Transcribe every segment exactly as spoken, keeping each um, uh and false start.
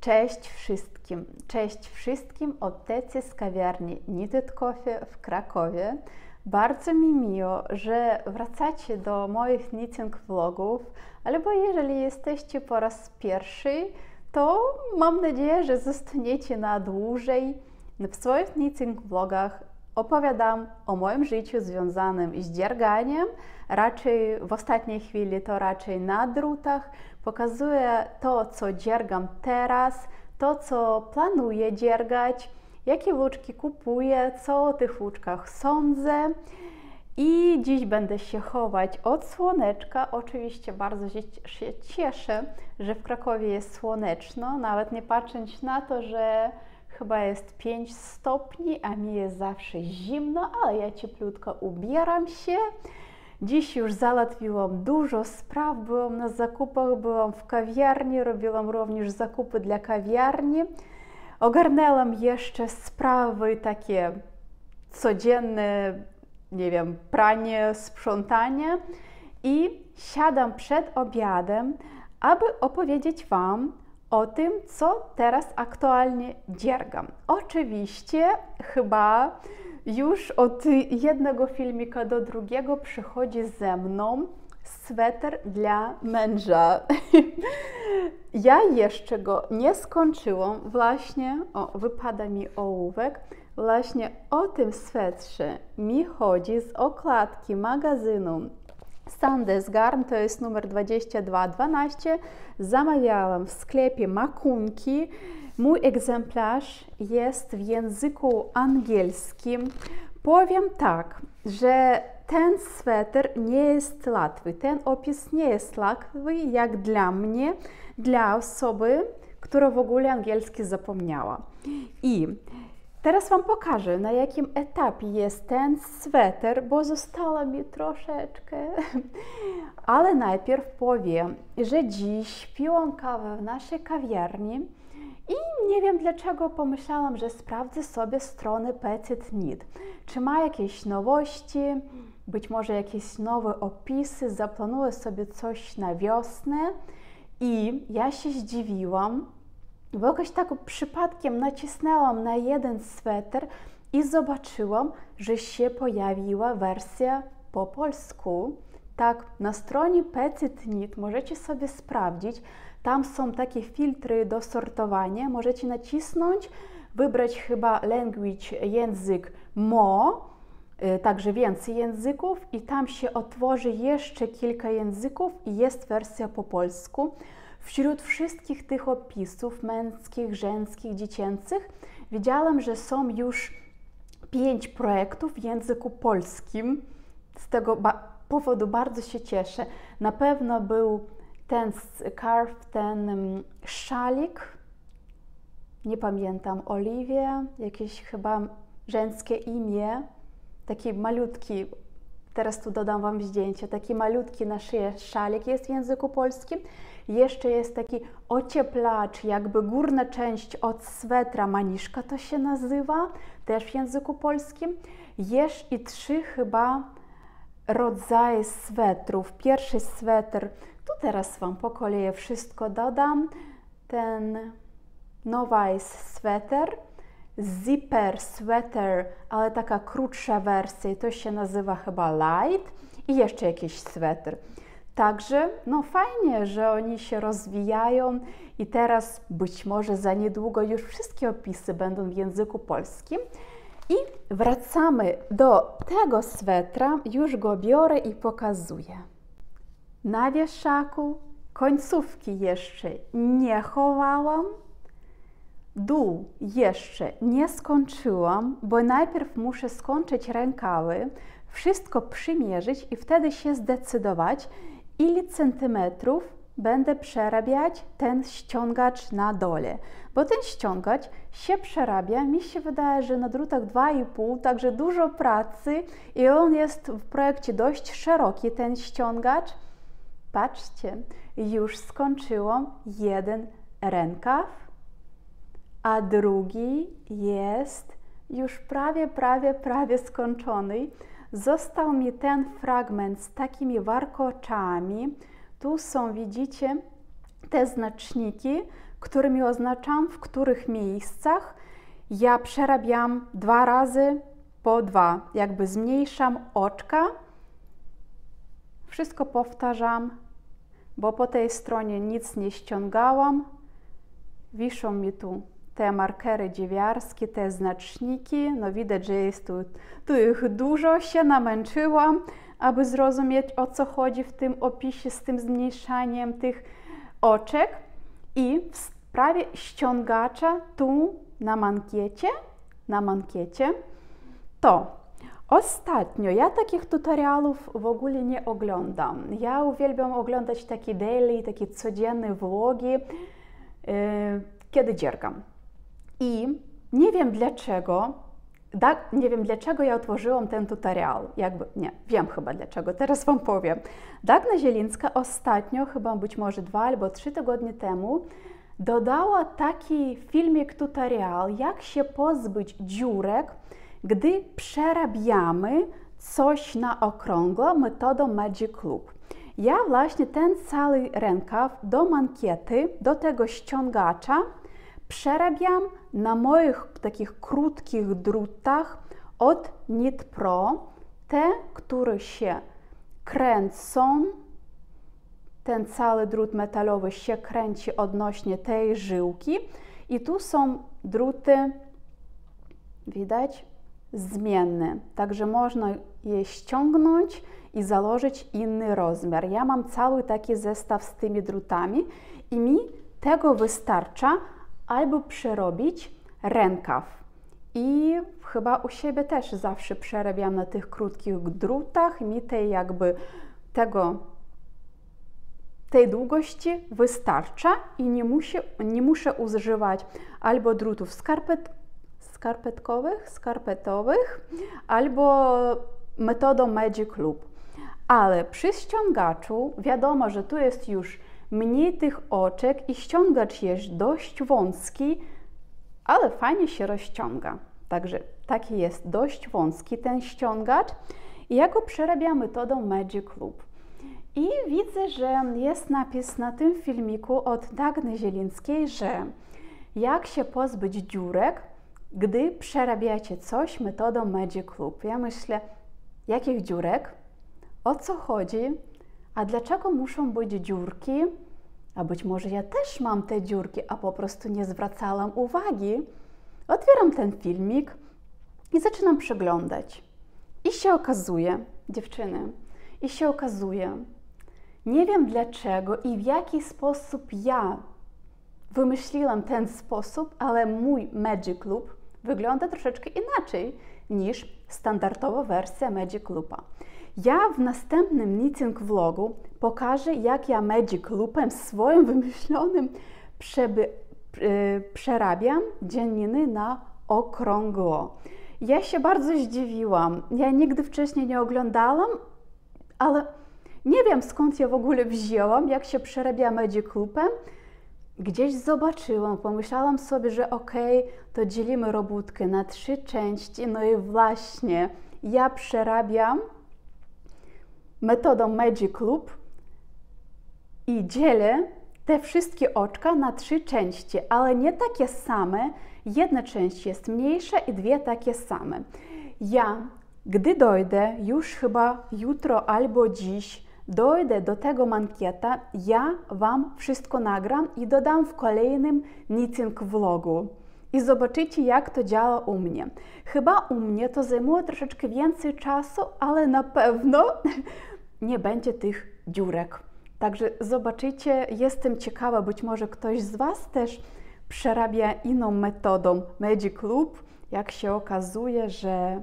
Cześć wszystkim! Cześć wszystkim od Tecy z kawiarni Knitted Coffee w Krakowie. Bardzo mi miło, że wracacie do moich knitting vlogów, albo jeżeli jesteście po raz pierwszy, to mam nadzieję, że zostaniecie na dłużej. W swoich knitting vlogach opowiadam o moim życiu związanym z dzierganiem, raczej w ostatniej chwili to raczej na drutach. Pokazuję to, co dziergam teraz, to, co planuję dziergać, jakie włóczki kupuję, co o tych włóczkach sądzę. I dziś będę się chować od słoneczka. Oczywiście bardzo się cieszę, że w Krakowie jest słoneczno, nawet nie patrząc na to, że chyba jest pięć stopni, a mi jest zawsze zimno, ale ja cieplutko ubieram się. Dziś już załatwiłam dużo spraw, byłam na zakupach, byłam w kawiarni, robiłam również zakupy dla kawiarni. Ogarnęłam jeszcze sprawy takie codzienne, nie wiem, pranie, sprzątanie i siadam przed obiadem, aby opowiedzieć Wam o tym, co teraz aktualnie dziergam. Oczywiście chyba już od jednego filmika do drugiego przychodzi ze mną sweter dla męża. Ja jeszcze go nie skończyłam. Właśnie, o, wypada mi ołówek. Właśnie o tym swetrze mi chodzi z okładki magazynu Sandes Garn, to jest numer dwadzieścia dwa dwanaście. Zamawiałam w sklepie Makunki. Mój egzemplarz jest w języku angielskim. Powiem tak, że ten sweter nie jest łatwy, ten opis nie jest łatwy jak dla mnie, dla osoby, która w ogóle angielski zapomniała. I teraz Wam pokażę, na jakim etapie jest ten sweter, bo zostało mi troszeczkę. Ale najpierw powiem, że dziś piłam kawę w naszej kawiarni i nie wiem dlaczego pomyślałam, że sprawdzę sobie stronę Petit Knit. Czy ma jakieś nowości, być może jakieś nowe opisy, zaplanuję sobie coś na wiosnę. I ja się zdziwiłam, bo jakoś tak przypadkiem nacisnęłam na jeden sweter i zobaczyłam, że się pojawiła wersja po polsku. Tak, na stronie Petit Knit możecie sobie sprawdzić, tam są takie filtry do sortowania, możecie nacisnąć, wybrać chyba language, język mo, także więcej języków i tam się otworzy jeszcze kilka języków i jest wersja po polsku. Wśród wszystkich tych opisów męskich, żeńskich, dziecięcych widziałam, że są już pięć projektów w języku polskim. Z tego ba powodu bardzo się cieszę. Na pewno był ten scarf, ten um, szalik, nie pamiętam, Oliwia, jakieś chyba żeńskie imię, taki malutki, teraz tu dodam Wam zdjęcie, taki malutki na szyję szalik jest w języku polskim. Jeszcze jest taki ocieplacz, jakby górna część od swetra, maniszka to się nazywa, też w języku polskim. Jest i trzy chyba rodzaje swetrów. Pierwszy sweter, tu teraz Wam po kolei wszystko dodam, ten Novice sweter, zipper sweater, ale taka krótsza wersja, to się nazywa chyba light i jeszcze jakiś sweter. Także no fajnie, że oni się rozwijają i teraz być może za niedługo już wszystkie opisy będą w języku polskim. I wracamy do tego swetra, już go biorę i pokazuję. Na wieszaku końcówki jeszcze nie chowałam, dół jeszcze nie skończyłam, bo najpierw muszę skończyć rękawy, wszystko przymierzyć i wtedy się zdecydować, ile centymetrów będę przerabiać ten ściągacz na dole. Bo ten ściągacz się przerabia, mi się wydaje, że na drutach dwa i pół, także dużo pracy i on jest w projekcie dość szeroki, ten ściągacz. Patrzcie, już skończyłam jeden rękaw, a drugi jest już prawie, prawie, prawie skończony. Został mi ten fragment z takimi warkoczami. Tu są, widzicie, te znaczniki, którymi oznaczam, w których miejscach ja przerabiam dwa razy po dwa, jakby zmniejszam oczka. Wszystko powtarzam, bo po tej stronie nic nie ściągałam. Wiszą mi tu te markery dziewiarskie, te znaczniki. No widać, że jest tu, tu ich dużo, się namęczyłam, aby zrozumieć, o co chodzi w tym opisie z tym zmniejszaniem tych oczek. I w sprawie ściągacza tu na mankiecie, na mankiecie, to ostatnio ja takich tutorialów w ogóle nie oglądam. Ja uwielbiam oglądać takie daily, takie codzienne vlogi, yy, kiedy dziergam. I nie wiem dlaczego, tak, nie wiem dlaczego ja otworzyłam ten tutorial. Jakby, nie, wiem chyba dlaczego, teraz wam powiem. Dagna Zielińska ostatnio, chyba być może dwa albo trzy tygodnie temu, dodała taki filmik tutorial, jak się pozbyć dziurek, gdy przerabiamy coś na okrągło metodą Magic Loop. Ja właśnie ten cały rękaw do mankiety, do tego ściągacza przerabiam na moich takich krótkich drutach od Knit Pro, te, które się kręcą. Ten cały drut metalowy się kręci odnośnie tej żyłki i tu są druty, widać, zmienne, także można je ściągnąć i założyć inny rozmiar. Ja mam cały taki zestaw z tymi drutami i mi tego wystarcza, albo przerobić rękaw. I chyba u siebie też zawsze przerabiam na tych krótkich drutach, mi tej jakby tego tej długości wystarcza i nie, musi, nie muszę używać albo drutów skarpet, skarpetkowych, skarpetowych, albo metodą Magic Loop. Ale przy ściągaczu wiadomo, że tu jest już mniej tych oczek i ściągacz jest dość wąski, ale fajnie się rozciąga. Także taki jest dość wąski ten ściągacz i ja go przerabiam metodą Magic Loop. I widzę, że jest napis na tym filmiku od Dagny Zielińskiej, że jak się pozbyć dziurek, gdy przerabiacie coś metodą Magic Loop. Ja myślę, jakich dziurek? O co chodzi? A dlaczego muszą być dziurki? A być może ja też mam te dziurki, a po prostu nie zwracałam uwagi. Otwieram ten filmik i zaczynam przeglądać. I się okazuje, dziewczyny, i się okazuje, nie wiem dlaczego i w jaki sposób ja wymyśliłam ten sposób, ale mój Magic Loop wygląda troszeczkę inaczej niż standardowa wersja Magic Loopa. Ja w następnym knitting vlogu pokażę, jak ja Magic Loopem swoim wymyślonym przeby, yy, przerabiam dzianniny na okrągło. Ja się bardzo zdziwiłam. Ja nigdy wcześniej nie oglądałam, ale nie wiem skąd ja w ogóle wzięłam, jak się przerabia Magic Loopem. Gdzieś zobaczyłam, pomyślałam sobie, że okej, okay, to dzielimy robótkę na trzy części, no i właśnie ja przerabiam metodą Magic Loop i dzielę te wszystkie oczka na trzy części, ale nie takie same. Jedna część jest mniejsza i dwie takie same. Ja, gdy dojdę, już chyba jutro albo dziś, dojdę do tego mankieta, ja Wam wszystko nagram i dodam w kolejnym knitting vlogu. I zobaczycie, jak to działa u mnie. Chyba u mnie to zajmuje troszeczkę więcej czasu, ale na pewno nie będzie tych dziurek. Także zobaczycie, jestem ciekawa, być może ktoś z Was też przerabia inną metodą Magic Loop. Jak się okazuje, że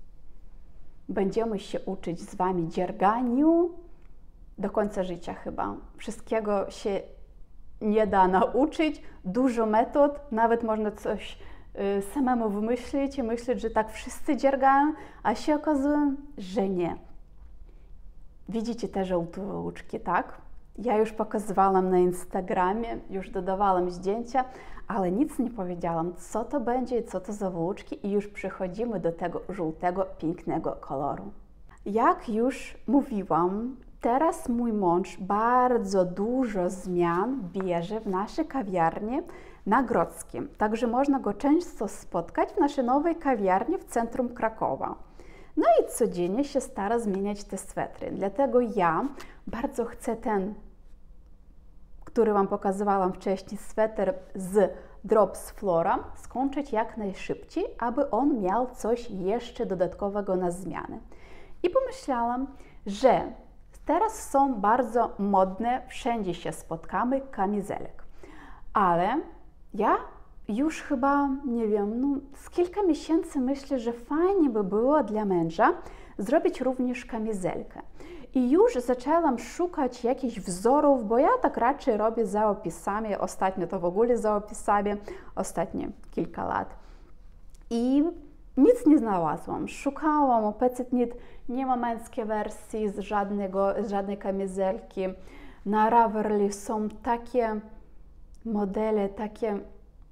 będziemy się uczyć z Wami dzierganiu do końca życia chyba. Wszystkiego się nie da nauczyć, dużo metod, nawet można coś y, samemu wymyślić i myśleć, że tak wszyscy dziergają, a się okazuje, że nie. Widzicie te żółte łuczki, tak? Ja już pokazywałam na Instagramie, już dodawałam zdjęcia, ale nic nie powiedziałam, co to będzie i co to za włóczki i już przechodzimy do tego żółtego, pięknego koloru. Jak już mówiłam, teraz mój mąż bardzo dużo zmian bierze w naszej kawiarni na Grodzkim. Także można go często spotkać w naszej nowej kawiarni w centrum Krakowa. No i codziennie się stara zmieniać te swetry. Dlatego ja bardzo chcę ten, który Wam pokazywałam wcześniej, sweter z Drops Flora, skończyć jak najszybciej, aby on miał coś jeszcze dodatkowego na zmianę. I pomyślałam, że teraz są bardzo modne, wszędzie się spotkamy, kamizelek. Ale ja już chyba, nie wiem, no, z kilka miesięcy myślę, że fajnie by było dla męża zrobić również kamizelkę. I już zaczęłam szukać jakichś wzorów, bo ja tak raczej robię za opisami, ostatnio to w ogóle za opisami, ostatnie kilka lat. I nic nie znalazłam. Szukałam o Petitnit, nie ma męskiej wersji z, żadnego, z żadnej kamizelki. Na Ravelry są takie modele, takie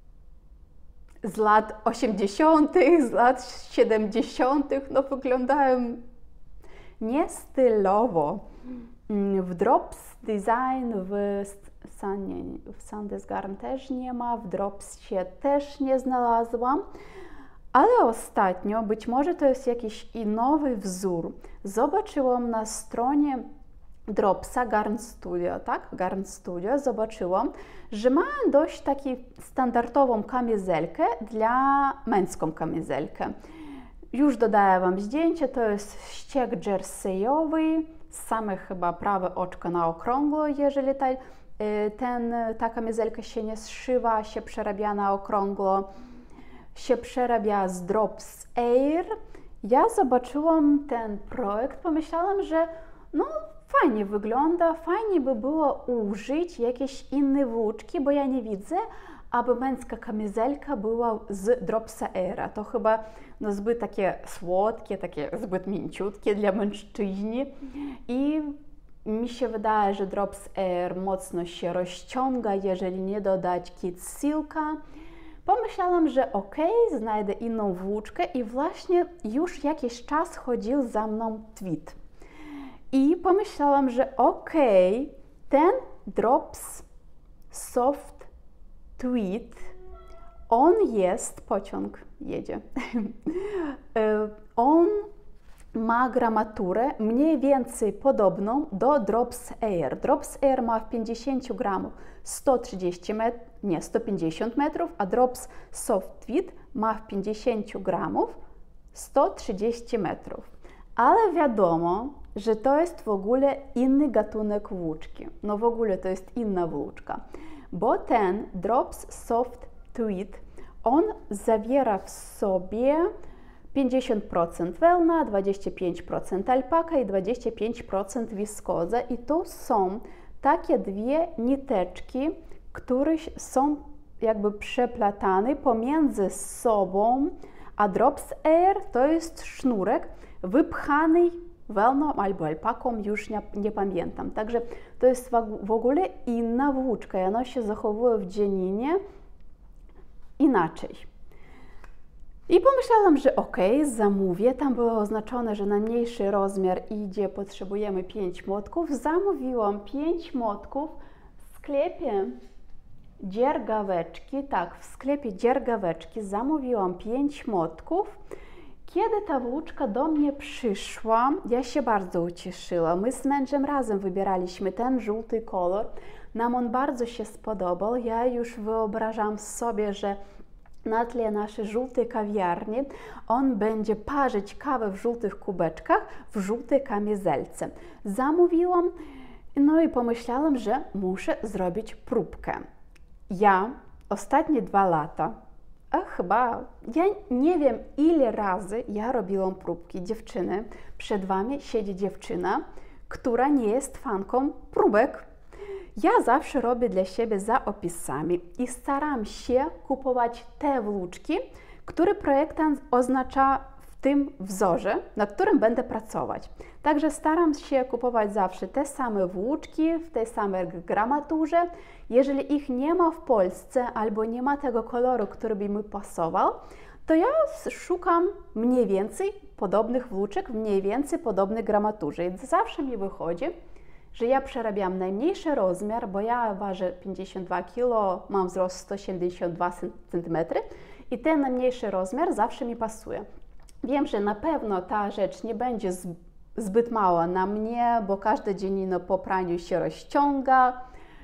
z lat osiemdziesiątych, z lat siedemdziesiątych, no wyglądają nie stylowo. W Drops Design, w, Sun, nie, w Sandesgarn też nie ma, w Dropsie też nie znalazłam. Ale ostatnio, być może to jest jakiś i nowy wzór, zobaczyłam na stronie Dropsa Garn Studio, tak? Garn Studio, zobaczyłam, że ma dość taką standardową kamizelkę dla męską kamizelkę. Już dodaję Wam zdjęcie, to jest ścieg jerseyowy, same chyba prawe oczko na okrągło, jeżeli ta, ten, ta kamizelka się nie zszywa, się przerabia na okrągło, się przerabia z Drops Air. Ja zobaczyłam ten projekt, pomyślałam, że no fajnie wygląda, fajnie by było użyć jakieś inne włóczki, bo ja nie widzę, aby męska kamizelka była z Dropsa Aira. To chyba no, zbyt takie słodkie, takie zbyt mięciutkie dla mężczyzny. I mi się wydaje, że Drops Air mocno się rozciąga, jeżeli nie dodać Kid Silka. Pomyślałam, że ok, znajdę inną włóczkę i właśnie już jakiś czas chodził za mną tweet. I pomyślałam, że ok, ten Drops Soft Tweed, on jest, pociąg jedzie, on ma gramaturę mniej więcej podobną do Drops Air. Drops Air ma w pięćdziesięciu gramów sto trzydzieści metrów, nie, sto pięćdziesiąt metrów, a Drops Soft Tweed ma w pięćdziesięciu gramów sto trzydzieści metrów. Ale wiadomo, że to jest w ogóle inny gatunek włóczki. No w ogóle to jest inna włóczka, bo ten Drops Soft Tweed, on zawiera w sobie pięćdziesiąt procent wełna, dwadzieścia pięć procent alpaka i dwadzieścia pięć procent wiskoza. I to są takie dwie niteczki, które są jakby przeplatane pomiędzy sobą, a Drops Air to jest sznurek wypchany wełną albo alpaką, już nie, nie pamiętam. Także to jest w ogóle inna włóczka i ona się zachowuje w dzianinie inaczej. I pomyślałam, że ok, zamówię. Tam było oznaczone, że na mniejszy rozmiar idzie, potrzebujemy pięć młotków. Zamówiłam pięć młotków w sklepie Dziergaweczki. Tak, w sklepie Dziergaweczki zamówiłam pięć młotków. Kiedy ta włóczka do mnie przyszła, ja się bardzo ucieszyłam. My z mężem razem wybieraliśmy ten żółty kolor. Nam on bardzo się spodobał. Ja już wyobrażam sobie, że na tle naszej żółtej kawiarni on będzie parzyć kawę w żółtych kubeczkach, w żółtej kamizelce. Zamówiłam, no i pomyślałam, że muszę zrobić próbkę. Ja ostatnie dwa lata, a chyba, ja nie wiem ile razy ja robiłam próbki. Dziewczyny, przed Wami siedzi dziewczyna, która nie jest fanką próbek. Ja zawsze robię dla siebie za opisami i staram się kupować te włóczki, które projektant oznacza w tym wzorze, na którym będę pracować. Także staram się kupować zawsze te same włóczki w tej samej gramaturze. Jeżeli ich nie ma w Polsce albo nie ma tego koloru, który by mi pasował, to ja szukam mniej więcej podobnych włóczek, w mniej więcej podobnej gramaturze. I zawsze mi wychodzi, że ja przerabiam najmniejszy rozmiar, bo ja ważę pięćdziesiąt dwa kilo, mam wzrost sto siedemdziesiąt dwa centymetry i ten najmniejszy rozmiar zawsze mi pasuje. Wiem, że na pewno ta rzecz nie będzie zbyt mała na mnie, bo każdy dzień po praniu się rozciąga.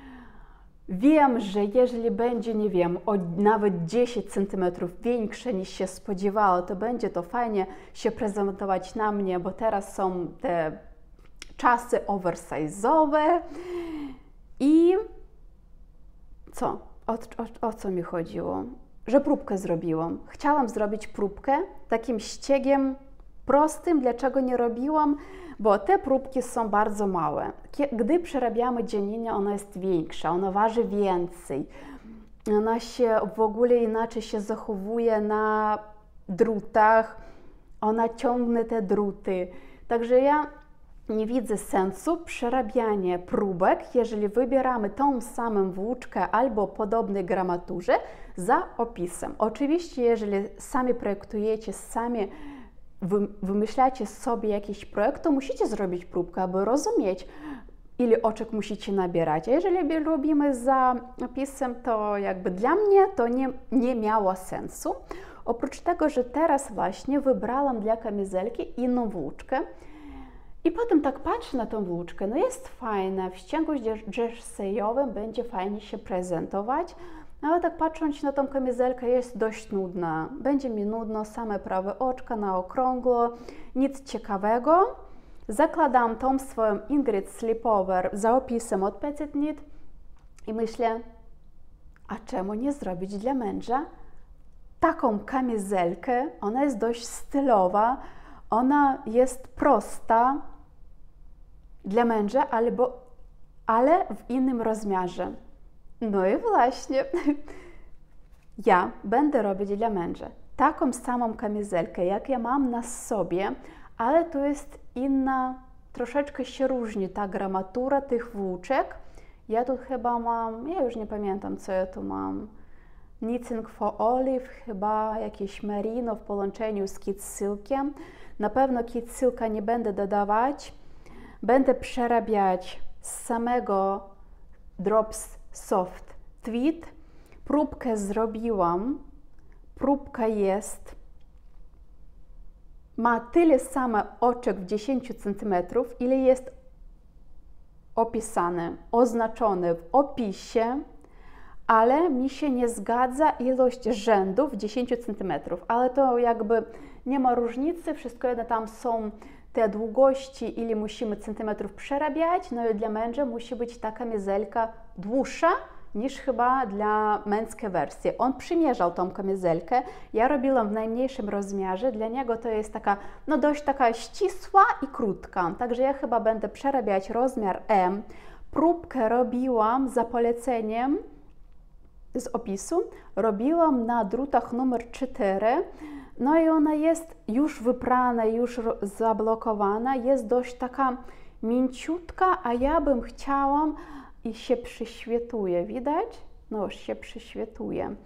Wiem, że jeżeli będzie, nie wiem, o nawet dziesięć centymetrów większe niż się spodziewała, to będzie to fajnie się prezentować na mnie, bo teraz są te czasy oversize'owe. I co? O, o, o co mi chodziło? Że próbkę zrobiłam. Chciałam zrobić próbkę takim ściegiem prostym. Dlaczego nie robiłam? Bo te próbki są bardzo małe. Gdy przerabiamy dzianinę, ona jest większa, ona waży więcej. Ona się w ogóle inaczej się zachowuje na drutach, ona ciągnie te druty. Także ja nie widzę sensu przerabiania próbek, jeżeli wybieramy tą samą włóczkę albo podobnej gramaturze za opisem. Oczywiście, jeżeli sami projektujecie, sami wymyślacie sobie jakiś projekt, to musicie zrobić próbkę, aby rozumieć, ile oczek musicie nabierać. A jeżeli robimy za opisem, to jakby dla mnie to nie, nie miało sensu. Oprócz tego, że teraz właśnie wybrałam dla kamizelki inną włóczkę i potem tak patrzę na tą włóczkę, no jest fajna, w ścięgu jerseyowym będzie fajnie się prezentować, ale tak patrząc na tą kamizelkę jest dość nudna. Będzie mi nudno, same prawe oczka na okrągło, nic ciekawego. Zakładam tą swoją Ingrid Sleepover za opisem od Petit Knit i myślę, a czemu nie zrobić dla męża taką kamizelkę? Ona jest dość stylowa, ona jest prosta dla męża, albo, ale w innym rozmiarze. No i właśnie, ja będę robić dla męża taką samą kamizelkę, jak ja mam na sobie, ale to jest inna, troszeczkę się różni ta gramatura tych włóczek. Ja tu chyba mam, ja już nie pamiętam, co ja tu mam, Knitting for Olive, chyba jakieś merino w połączeniu z kit silkiem. Na pewno kit silka nie będę dodawać, będę przerabiać z samego Drops Soft Tweed. Próbkę zrobiłam, próbka jest, ma tyle samo oczek w dziesięć centymetrów, ile jest opisane, oznaczone w opisie, ale mi się nie zgadza ilość rzędów dziesięć centymetrów, ale to jakby nie ma różnicy, wszystko jedno tam są te długości, ile musimy centymetrów przerabiać, no i dla męża musi być ta kamizelka dłuższa niż chyba dla męskiej wersji. On przymierzał tą kamizelkę, ja robiłam w najmniejszym rozmiarze, dla niego to jest taka, no dość taka ścisła i krótka, także ja chyba będę przerabiać rozmiar M. Próbkę robiłam za poleceniem z opisu, robiłam na drutach numer cztery, no i ona jest już wyprana, już zablokowana, jest dość taka mięciutka, a ja bym chciała i się przyświetuje, widać? No już się przyświetuje.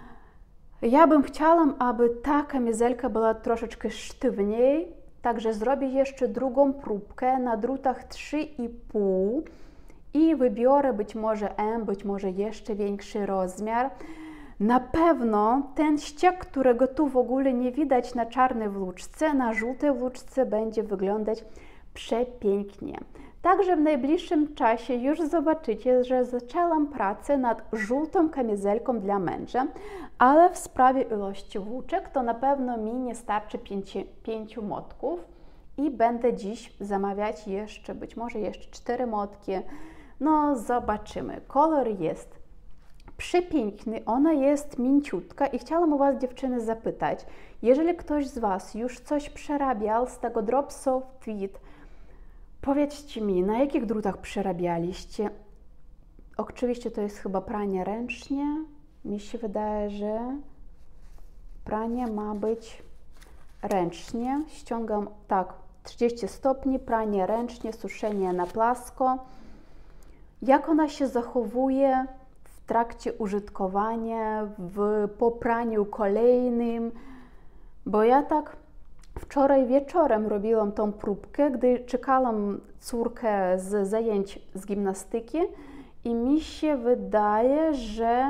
Ja bym chciała, aby ta kamizelka była troszeczkę sztywniej, także zrobię jeszcze drugą próbkę na drutach trzy i pół i wybiorę być może M, być może jeszcze większy rozmiar. Na pewno ten ścieg, którego tu w ogóle nie widać na czarnej włóczce, na żółtej włóczce będzie wyglądać przepięknie. Także w najbliższym czasie już zobaczycie, że zaczęłam pracę nad żółtą kamizelką dla męża, ale w sprawie ilości włóczek to na pewno mi nie starczy pięci, pięciu motków i będę dziś zamawiać jeszcze, być może jeszcze cztery motki. No zobaczymy. Kolor jest przepiękny, ona jest mięciutka i chciałam u Was, dziewczyny, zapytać, jeżeli ktoś z Was już coś przerabiał z tego Drop Soft Tweed, powiedzcie mi, na jakich drutach przerabialiście? Oczywiście to jest chyba pranie ręcznie. Mi się wydaje, że pranie ma być ręcznie. Ściągam tak, trzydzieści stopni, pranie ręcznie, suszenie na płasko. Jak ona się zachowuje w trakcie użytkowania, w popraniu kolejnym? Bo ja tak w Wczoraj wieczorem robiłam tą próbkę, gdy czekałam córkę z zajęć z gimnastyki i mi się wydaje, że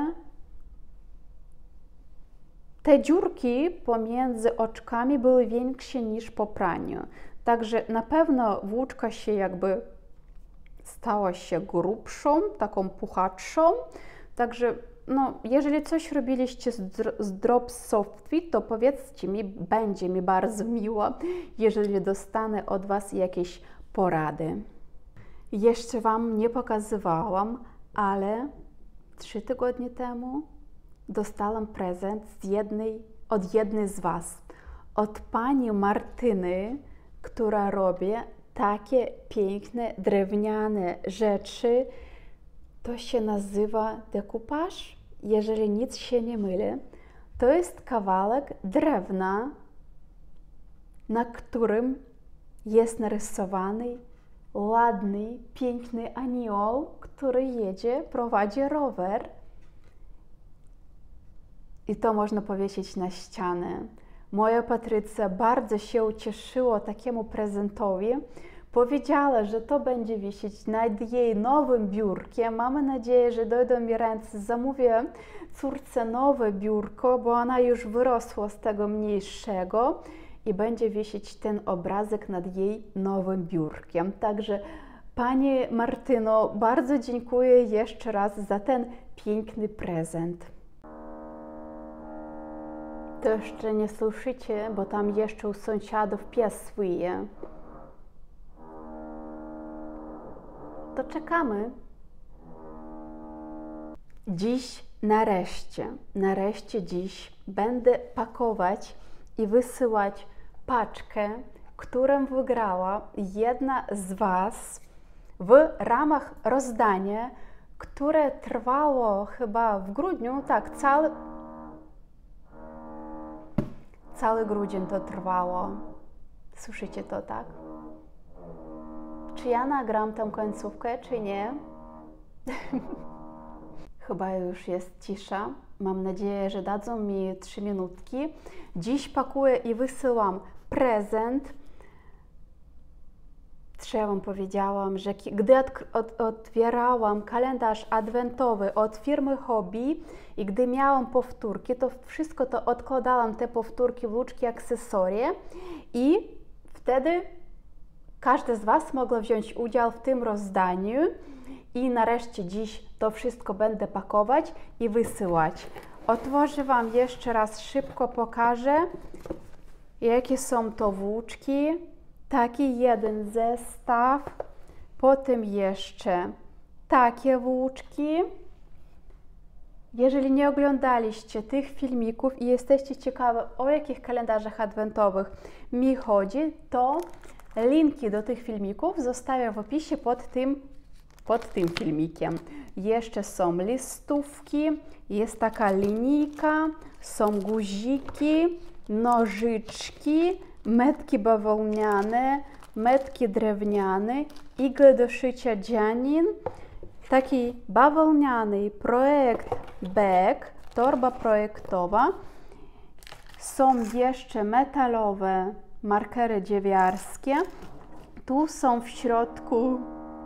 te dziurki pomiędzy oczkami były większe niż po praniu. Także na pewno włóczka się jakby stała się grubszą, taką puchatszą. Także no, jeżeli coś robiliście z, z Drops Soft Fit, to powiedzcie mi, będzie mi bardzo miło, jeżeli dostanę od Was jakieś porady. Jeszcze Wam nie pokazywałam, ale trzy tygodnie temu dostałam prezent z jednej, od jednej z Was, od pani Martyny, która robi takie piękne, drewniane rzeczy. To się nazywa dekupaż, jeżeli nic się nie mylę. To jest kawałek drewna, na którym jest narysowany ładny, piękny anioł, który jedzie, prowadzi rower. I to można powiesić na ścianę. Moja Patrycja bardzo się ucieszyła takiemu prezentowi. Powiedziała, że to będzie wisieć nad jej nowym biurkiem. Mamy nadzieję, że dojdą mi ręce. Zamówię córce nowe biurko, bo ona już wyrosła z tego mniejszego i będzie wisieć ten obrazek nad jej nowym biurkiem. Także Pani Martyno, bardzo dziękuję jeszcze raz za ten piękny prezent. To jeszcze nie słyszycie, bo tam jeszcze u sąsiadów pies wyje. To czekamy. Dziś nareszcie, nareszcie dziś będę pakować i wysyłać paczkę, którą wygrała jedna z Was w ramach rozdania, które trwało chyba w grudniu, tak, cały, cały grudzień to trwało. Słyszycie to, tak? Czy ja nagram tę końcówkę, czy nie? Chyba już jest cisza. Mam nadzieję, że dadzą mi trzy minutki. Dziś pakuję i wysyłam prezent. Ja Wam powiedziałam, że gdy od, otwierałam kalendarz adwentowy od firmy Hobby i gdy miałam powtórki, to wszystko to odkładałam, te powtórki, włóczki, akcesorie i wtedy każdy z Was mogła wziąć udział w tym rozdaniu i nareszcie dziś to wszystko będę pakować i wysyłać. Otworzę Wam jeszcze raz, szybko pokażę, jakie są to włóczki. Taki jeden zestaw, potem jeszcze takie włóczki. Jeżeli nie oglądaliście tych filmików i jesteście ciekawi, o jakich kalendarzach adwentowych mi chodzi, to linki do tych filmików zostawię w opisie pod tym, pod tym filmikiem. Jeszcze są listówki, jest taka linijka, są guziki, nożyczki, metki bawełniane, metki drewniane, igle do szycia dzianin, taki bawełniany projekt bag, torba projektowa. Są jeszcze metalowe markery dziewiarskie. Tu są w środku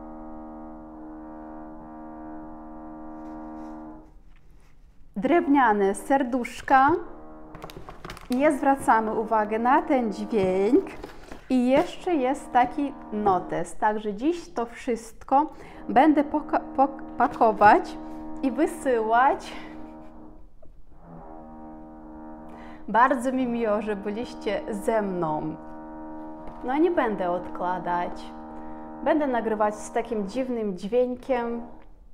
drewniane serduszka. Nie zwracamy uwagi na ten dźwięk. I jeszcze jest taki notes. Także dziś to wszystko będę pakować i wysyłać. Bardzo mi miło, że byliście ze mną. No nie będę odkładać. Będę nagrywać z takim dziwnym dźwiękiem.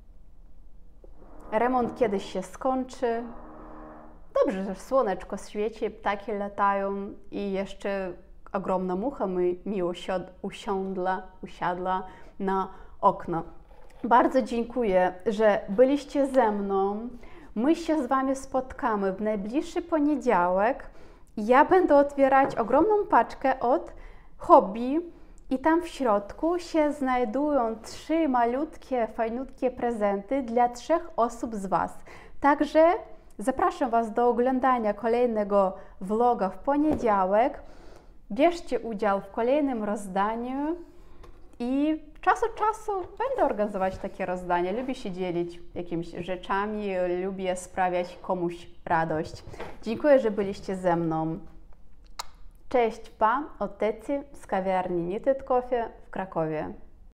Remont kiedyś się skończy. Dobrze, że słoneczko świeci, ptaki latają i jeszcze ogromna mucha mi, mi usiądła, usiadła na okno. Bardzo dziękuję, że byliście ze mną. My się z Wami spotkamy w najbliższy poniedziałek. Ja będę otwierać ogromną paczkę od Hobby i tam w środku się znajdują trzy malutkie, fajnutkie prezenty dla trzech osób z Was. Także zapraszam Was do oglądania kolejnego vloga w poniedziałek. Bierzcie udział w kolejnym rozdaniu i czas od czasu będę organizować takie rozdania. Lubię się dzielić jakimiś rzeczami, lubię sprawiać komuś radość. Dziękuję, że byliście ze mną. Cześć, pa, od Tecy z kawiarni Knitted Coffee w Krakowie.